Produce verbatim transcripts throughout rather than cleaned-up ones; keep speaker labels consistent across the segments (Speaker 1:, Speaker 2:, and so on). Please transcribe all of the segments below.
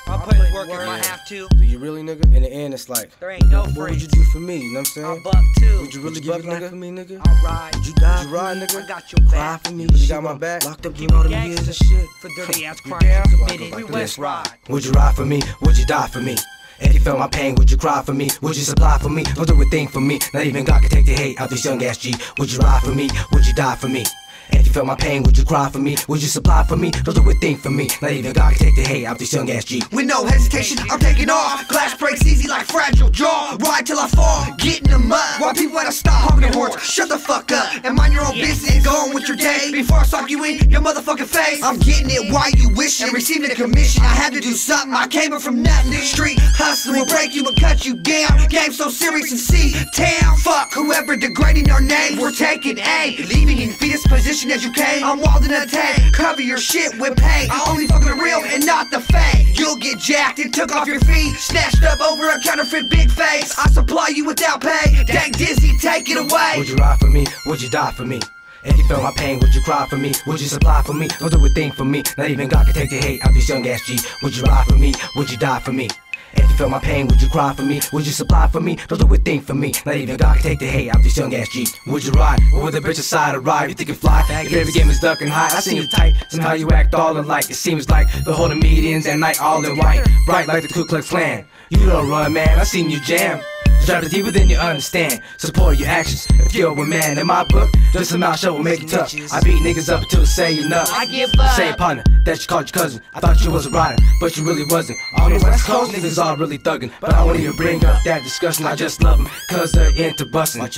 Speaker 1: I'll put in work if I have to.
Speaker 2: Do you really, nigga? In the end, it's like,
Speaker 1: there ain't no
Speaker 2: what
Speaker 1: freeze.
Speaker 2: would you do for me? You know what I'm saying?
Speaker 1: I'll buck too.
Speaker 2: Would you really give your life for me, nigga?
Speaker 1: I'll ride.
Speaker 2: Would you die?
Speaker 1: Would
Speaker 2: you ride,
Speaker 1: me?
Speaker 2: nigga?
Speaker 1: I got your
Speaker 2: Cry
Speaker 1: back.
Speaker 2: for me? You got my back? Locked up through all them years and shit.
Speaker 1: For dirty ass
Speaker 2: You
Speaker 1: crimes
Speaker 2: down?
Speaker 1: committed.
Speaker 2: Like
Speaker 1: We
Speaker 2: this.
Speaker 1: West Ride.
Speaker 2: Would you ride for me? Would you die for me? If you felt my pain, would you cry for me? Would you supply for me? Don't do a thing for me. Not even God can take the hate out this young ass G. Would you ride for me? Would you die for me? If you felt my pain, would you cry for me? Would you supply for me? Don't do a thing for me. Not even God can take the hate out this young ass G.
Speaker 3: With no hesitation, I'm taking off. Glass breaks easy like fragile jaw. Ride till I fall, get in the mud. While people wanna stop honking their horns, shut the fuck up and mind your own business. Go on with your day before I sock you in your motherfucking face. I'm getting it while you wishing, receiving a commission. I had to do something. I came up from nothing. The street hustling will break you and cut you down. Game so serious in C-Town. Fuck whoever degrading our name. We're taking aim, leaving in fetus position as you came. I'm walled in a tank. Cover your shit with paint. I only fucking the real and not the fake. You'll get jacked and took off your feet, snatched up over a counterfeit big face. I supply you without pay. Dang dizzy, take it away.
Speaker 2: Would you ride for me? Would you die for me? If you felt my pain, would you cry for me? Would you supply for me? Don't do a thing for me. Not even God can take the hate out this young ass G. Would you ride for me? Would you die for me? If you felt my pain, would you cry for me? Would you supply for me? Don't do a thing for me. Not even God can take the hate out this young ass G. Would you ride? Or with a bitch aside to ride? You think you fly? If every game is ducking high, I seen you tight. Somehow you act all alike. It seems like the holding meetings at night all in white. Bright like the Ku Klux Klan. You don't run, man. I seen you jam. Drive it deeper than you understand. Support your actions. If you're a man in my book, just a mouth show will make it tough. I beat niggas up until they say enough.
Speaker 1: I give up.
Speaker 2: Same partner that you called your cousin. I thought you was a rider, but you really wasn't. All the West Coast niggas all really thuggin', but I won't even bring up that discussion. I just love them, cause they're into bustin'. Like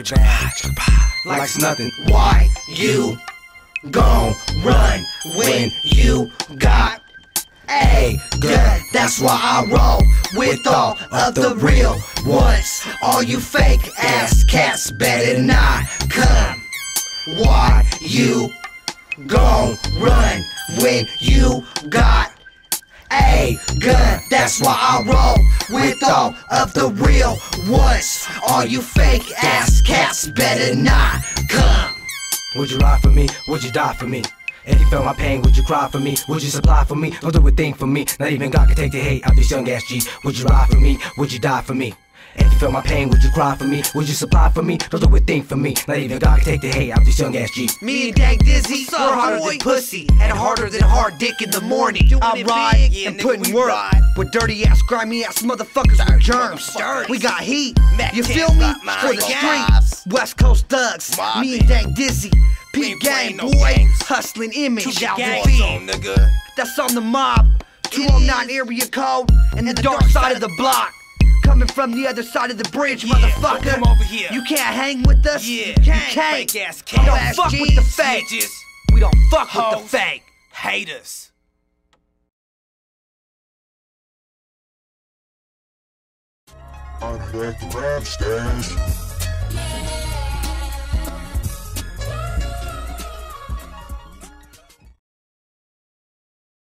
Speaker 2: it's nothing.
Speaker 3: Why you gon' run when you got a gun? That's why I roll with all of the real ones. All you fake ass cats better not come. Why you gon' run when you got a gun? That's why I roll with all of the real ones. All you fake ass cats better not come.
Speaker 2: Would you ride for me? Would you die for me? If you felt my pain, would you cry for me? Would you supply for me? Don't do a thing for me. Not even God can take the hate out this young ass G. Would you ride for me? Would you die for me? If you felt my pain, would you cry for me? Would you supply for me? Don't do a thing for me. Not even God can take the hate out this young ass G.
Speaker 3: Me and Dang Dizzy, we're harder than pussy and harder than hard dick in the morning. I ride and put in work with dirty ass, grimy ass motherfuckers with germs. We got heat, you feel me? For the street, West Coast thugs. Me and Dang Dizzy, P Gang boy, hustling image out the feed. That's on the mob, two oh nine area code, and the dark side of the block. Coming from the other side of the bridge, yeah, motherfucker. Come over here. You can't hang with us. Yeah, you can't. Fake ass we don't ass fuck G's, with the fake. Bitches. We don't fuck Hoes, with the fake. Haters.
Speaker 4: I'm back to rap stash.